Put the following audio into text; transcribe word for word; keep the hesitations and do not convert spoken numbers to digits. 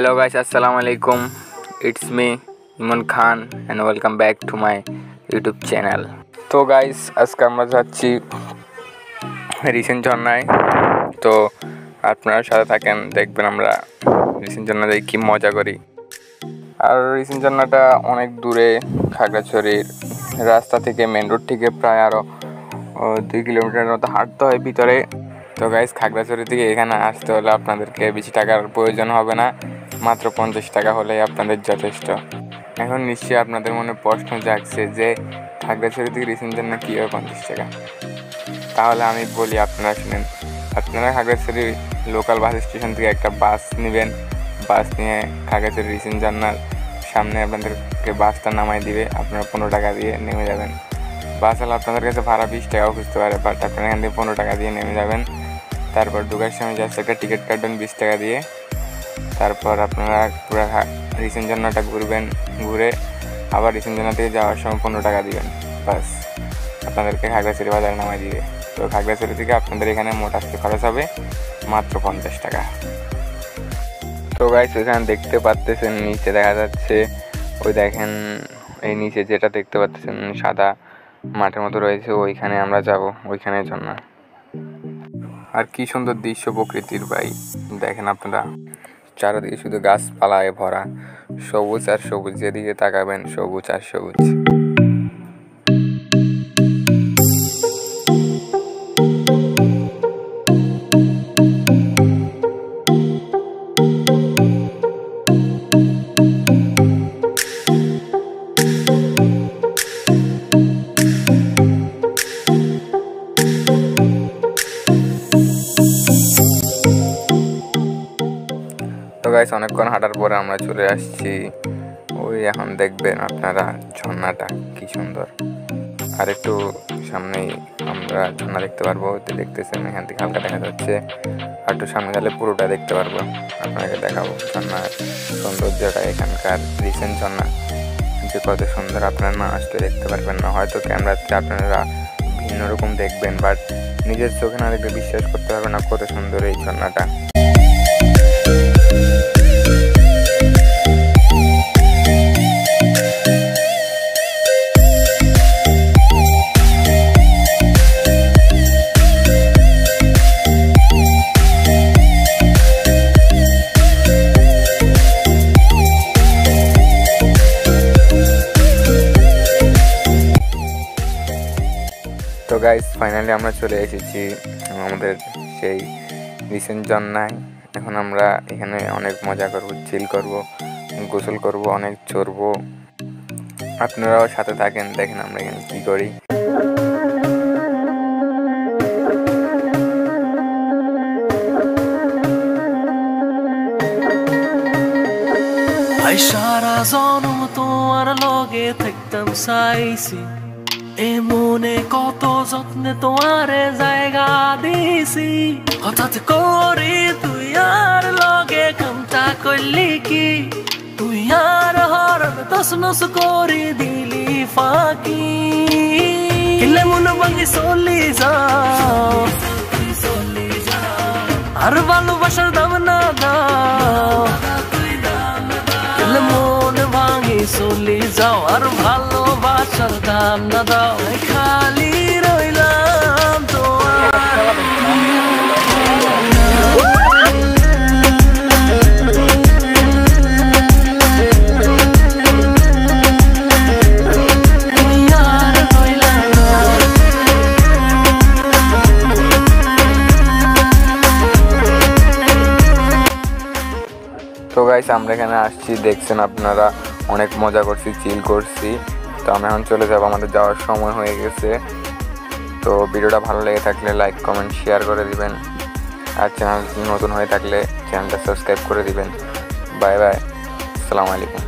Hello guys, Assalamualaikum. It's me Iman Khan and welcome back to my YouTube channel. তো guys আজকে আমরা যাচ্ছি recent ঝর্ণায়। তো আপনারা সাথে থাকেন, দেখবেন আমরা রিসেন্ট ঝর্ণায় কি মজা করি। আর রিসেন্ট ঝর্ণাটা অনেক দূরে, খাগড়াছড়ির রাস্তা থেকে মেন রোড থেকে প্রায় আরও দুই কিলোমিটার মতো হাঁটতে হয় ভিতরে। তো গাইস খাগড়াছড়ি থেকে এখানে আসতে হলে আপনাদেরকে বেশি টাকার প্রয়োজন হবে না, মাত্র পঞ্চাশ টাকা হলেই আপনাদের যথেষ্ট। এখন নিশ্চয়ই আপনাদের মনে প্রশ্ন জাগছে যে খাগড়াছড়ি থেকে রিসেন্ট ঝর্ণা কীভাবে পঞ্চাশ টাকা। তাহলে আমি বলি, আপনারা শুনেন। আপনারা খাগড়াছড়ি লোকাল বাস স্টেশন থেকে একটা বাস নেবেন। বাস নিয়ে খাগড়াছড়ি রিসেন্ট ঝর্ণার সামনে আপনাদেরকে বাসটা নামাই দিবে। আপনারা পনেরো টাকা দিয়ে নেমে যাবেন। বাস হলে আপনাদের কাছে ভাড়া বিশ টাকাও খুঁজতে পারে, বাট আপনারা এখান থেকে পনেরো টাকা দিয়ে নেমে যাবেন। তারপর ঢোকার সময় জাস্ট একটা টিকিট কাটবেন বিশ টাকা দিয়ে। তারপর আপনারা পুরো রিসেন্ট ঝর্ণাটা ঘুরবেন, ঘুরে আবার রিসেন্ট ঝর্ণা থেকে যাওয়ার সময় পনেরো টাকা দিবেন। বাস আপনাদেরকে খাগড়াছড়ি বাজারে নামাই দিবে। তো খাগড়াছড়ি থেকে আপনাদের এখানে মোট আসতে খরচ হবে মাত্র পঞ্চাশ টাকা। তো গাইস এখানে দেখতে পাচ্ছেন নিচে দেখা যাচ্ছে, ওই দেখেন এই নিচে যেটা দেখতে পাচ্ছেন সাদা মাঠের মতো রয়েছে, ওইখানে আমরা যাব, ওইখানে ঝর্ণা। আর কি সুন্দর দৃশ্য প্রকৃতির ভাই, দেখেন আপনারা চারিদিকে শুধু গাছপালায় ভরা, সবুজ আর সবুজ, যেদিকে তাকাবেন সবুজ আর সবুজ। তো গাইস অনেকক্ষণ হাঁটার পরে আমরা চলে আসছি, ওই এখন দেখবেন আপনারা ঝর্ণাটা কি সুন্দর। আর একটু সামনেই আমরা ঝর্ণা দেখতে পারবো, দেখতেছেন এখান থেকে হালকা দেখা যাচ্ছে। আর একটু সামনে গেলে পুরোটা দেখতে পারবো, আপনাকে দেখাবো ঝর্ণার সৌন্দর্যটা। এখানকার রিসেন্ট ঝর্ণা যে কত সুন্দর, আপনারা না আসলে দেখতে পারবেন না। হয়তো ক্যামেরাতে আপনারা ভিন্ন রকম দেখবেন, বাট নিজের চোখে না দেখলে বিশ্বাস করতে পারবেন না কত সুন্দর এই ঝর্ণাটা। তো গাইস ফাইনালি আমরা চলে এসেছি আমাদের সেই রিসেন্ট ঝর্ণায়। এখন আমরা এখানে অনেক মজা করব, চিল করব, গোসল করব, অনেক চড়বো। আপনারাও সাথে থাকেন, দেখেন আমরা এখানে কি করি। সারা জনম তোমার লগে থাকতাম চাইছি, এ মনে কত যত্নে তোমারে জায়গা দিছি। হঠাৎ করে তুই আর লগে কামটা করলি কি, তুই আর হরণ তসনস করে দিলি ফাঁকি। কিলে মন ভাঙি চলি যাও, আর ভালোবাসার দাম না দাও। কিলে মন ভাঙি চলি যাও, আর ভালোবাসার দাম না দাও। খালি রইলাম তোমার। তো গাইস আমরা এখানে আসছি, দেখছেন আপনারা অনেক মজা করছি, চিল করছি। তো আমরা এখন চলে যাবো, আমাদের যাওয়ার সময় হয়ে গেছে। তো ভিডিওটা ভালো লেগে থাকলে লাইক কমেন্ট শেয়ার করে দিবেন, আর চ্যানেল নতুন হয়ে থাকলে চ্যানেলটা সাবস্ক্রাইব করে দিবেন। বাই বাই, আসসালামু আলাইকুম।